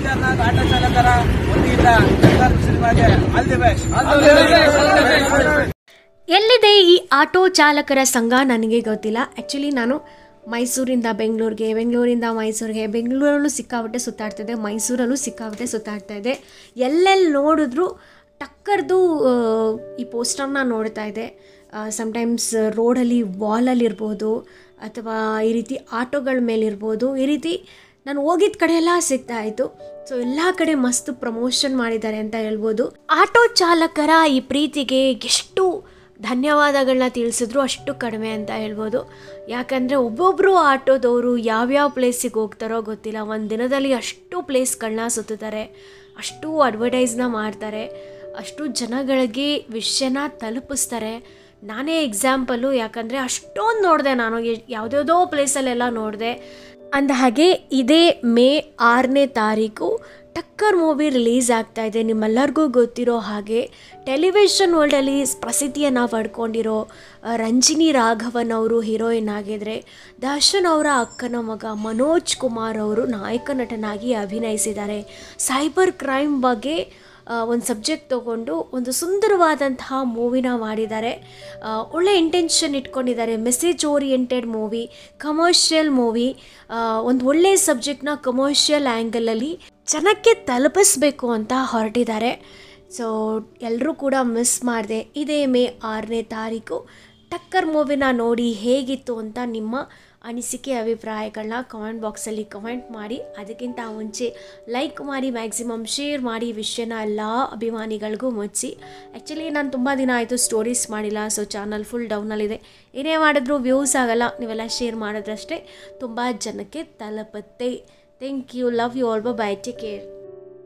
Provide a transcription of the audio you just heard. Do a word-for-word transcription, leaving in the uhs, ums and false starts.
Kedarnath auto ಚಾಲಕರ ವತಿಯಿಂದ ಕರ್ನಾಟಕ ಸಿನಿಮಾಗೆ ಆಲ್ ದಿ ಬೆಸ್ಟ್. ಎಲ್ಲಿದೆ ಈ ಆಟೋ ಚಾಲಕರ ಸಂಘ ನನಗೆ ಗೊತ್ತಿಲ್ಲ. ಆ್ಯಕ್ಚುಲಿ ನಾನು ಮೈಸೂರಿಂದ ಬೆಂಗಳೂರಿಗೆ, ಬೆಂಗಳೂರಿಂದ ಮೈಸೂರಿಗೆ, ಬೆಂಗಳೂರಲ್ಲೂ ಸಿಕ್ಕಾಪಟ್ಟೆ ಸುತ್ತಾಡ್ತಾಯಿದ್ದೆ, ಮೈಸೂರಲ್ಲೂ ಸಿಕ್ಕಾಪಟ್ಟೆ ಸುತ್ತಾಡ್ತಾಯಿದ್ದೆ. ಎಲ್ಲೆಲ್ಲಿ ನೋಡಿದ್ರು ಟಕ್ಕರ್ದು ಈ ಪೋಸ್ಟರ್ನ ನೋಡ್ತಾ ಇದ್ದೆ. ಸಮ್ಟೈಮ್ಸ್ ರೋಡಲ್ಲಿ ವಾಲಲ್ಲಿರ್ಬೋದು ಅಥವಾ ಈ ರೀತಿ ಆಟೋಗಳ ಮೇಲಿರ್ಬೋದು, ಈ ರೀತಿ ನಾನು ಹೋಗಿದ್ದ ಕಡೆ ಎಲ್ಲ ಸಿಗ್ತಾಯಿತ್ತು. ಸೊ ಎಲ್ಲ ಕಡೆ ಮಸ್ತ್ ಪ್ರಮೋಷನ್ ಮಾಡಿದ್ದಾರೆ ಅಂತ ಹೇಳ್ಬೋದು. ಆಟೋ ಚಾಲಕರ ಈ ಪ್ರೀತಿಗೆ ಎಷ್ಟು ಧನ್ಯವಾದಗಳನ್ನ ತಿಳಿಸಿದ್ರು ಅಷ್ಟು ಕಡಿಮೆ ಅಂತ ಹೇಳ್ಬೋದು. ಯಾಕಂದರೆ ಒಬ್ಬೊಬ್ಬರು ಆಟೋದವರು ಯಾವ್ಯಾವ ಪ್ಲೇಸಿಗೆ ಹೋಗ್ತಾರೋ ಗೊತ್ತಿಲ್ಲ, ಒಂದು ದಿನದಲ್ಲಿ ಅಷ್ಟು ಪ್ಲೇಸ್ಗಳನ್ನ ಸುತ್ತುತ್ತಾರೆ, ಅಷ್ಟು ಅಡ್ವರ್ಟೈಸ್ನ ಮಾಡ್ತಾರೆ, ಅಷ್ಟು ಜನಗಳಿಗೆ ವಿಷಯನ ತಲುಪಿಸ್ತಾರೆ. ನಾನೇ ಎಕ್ಸಾಂಪಲು, ಯಾಕಂದರೆ ಅಷ್ಟೊಂದು ನೋಡಿದೆ ನಾನು, ಯಾವುದ್ಯಾವುದೋ ಪ್ಲೇಸಲ್ಲೆಲ್ಲ ನೋಡಿದೆ. ಅಂದ ಹಾಗೆ ಇದೇ ಮೇ ಆರನೇ ತಾರೀಕು ಟಕ್ಕರ್ ಮೂವಿ ರಿಲೀಸ್ ಆಗ್ತಾಯಿದೆ. ನಿಮ್ಮೆಲ್ಲರಿಗೂ ಗೊತ್ತಿರೋ ಹಾಗೆ ಟೆಲಿವಿಷನ್ ವರ್ಲ್ಡಲ್ಲಿ ಪ್ರಸಿದ್ಧಿಯನ್ನು ಪಡ್ಕೊಂಡಿರೋ ರಂಜಿನಿ ರಾಘವನ್ ಅವರು ಹೀರೋಯಿನ್ ಆಗಿದ್ದರೆ, ದರ್ಶನ್ ಅವರ ಅಕ್ಕನ ಮಗ ಮನೋಜ್ ಕುಮಾರ್ ಅವರು ನಾಯಕ ನಟನಾಗಿ ಅಭಿನಯಿಸಿದ್ದಾರೆ. ಸೈಬರ್ ಕ್ರೈಮ್ ಬಗ್ಗೆ ಒಂದು ಸಬ್ಜೆಕ್ಟ್ ತೊಗೊಂಡು ಒಂದು ಸುಂದರವಾದಂತಹ ಮೂವಿನ ಮಾಡಿದ್ದಾರೆ. ಒಳ್ಳೆ ಇಂಟೆನ್ಷನ್ ಇಟ್ಕೊಂಡಿದ್ದಾರೆ. Message oriented movie, commercial movie, ಒಂದು ಒಳ್ಳೆಯ ಸಬ್ಜೆಕ್ಟ್ನ ಕಮರ್ಷಿಯಲ್ ಆ್ಯಂಗಲಲ್ಲಿ ಜನಕ್ಕೆ ತಲುಪಿಸ್ಬೇಕು ಅಂತ ಹೊರಟಿದ್ದಾರೆ. ಸೊ ಎಲ್ಲರೂ ಕೂಡ ಮಿಸ್ ಮಾಡಿದೆ. ಇದೇ ಮೇ ಆರನೇ ತಾರೀಕು ಟಕ್ಕರ್ ಮೂವಿನ ನೋಡಿ ಹೇಗಿತ್ತು ಅಂತ ನಿಮ್ಮ ಅನಿಸಿಕೆ ಅಭಿಪ್ರಾಯಗಳನ್ನ ಕಮೆಂಟ್ ಬಾಕ್ಸಲ್ಲಿ ಕಮೆಂಟ್ ಮಾಡಿ. ಅದಕ್ಕಿಂತ ಮುಂಚೆ ಲೈಕ್ ಮಾಡಿ, ಮ್ಯಾಕ್ಸಿಮಮ್ ಶೇರ್ ಮಾಡಿ, ವಿಷಯನ ಎಲ್ಲ ಅಭಿಮಾನಿಗಳಿಗೂ ಮುಚ್ಚಿ. ಆ್ಯಕ್ಚುಲಿ ನಾನು ತುಂಬ ದಿನ ಆಯಿತು ಸ್ಟೋರೀಸ್ ಮಾಡಿಲ್ಲ, ಸೊ ಚಾನಲ್ ಫುಲ್ ಡೌನಲ್ಲಿದೆ. ಏನೇ ಮಾಡಿದ್ರೂ ವ್ಯೂಸ್ ಆಗಲ್ಲ, ನೀವೆಲ್ಲ ಶೇರ್ ಮಾಡಿದ್ರಷ್ಟೇ ತುಂಬ ಜನಕ್ಕೆ ತಲುಪುತ್ತೆ. Thank you, love you all, bye, take care.